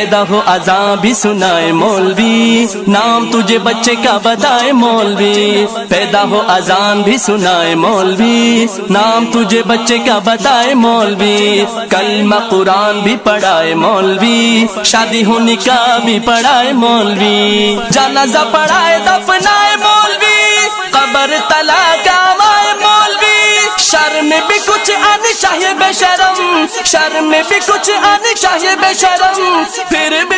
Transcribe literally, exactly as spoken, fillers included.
पैदा हो अज़ान भी सुनाए मौलवी, नाम तुझे बच्चे का बताए मौलवी। पैदा हो अज़ान भी सुनाए मौलवी, नाम तुझे बच्चे का बताए मौलवी। कलमा कुरान भी पढ़ाए मौलवी, शादी हो निकाह भी पढ़ाए मौलवी। जनाजा पढ़ाए दफनाए मौलवी, कब्र तला गावाए मौलवी। शर्म में भी कुछ आनी चाहिए बेशरम, शर्म में भी कुछ आनी चाहिए बेशरम। फिर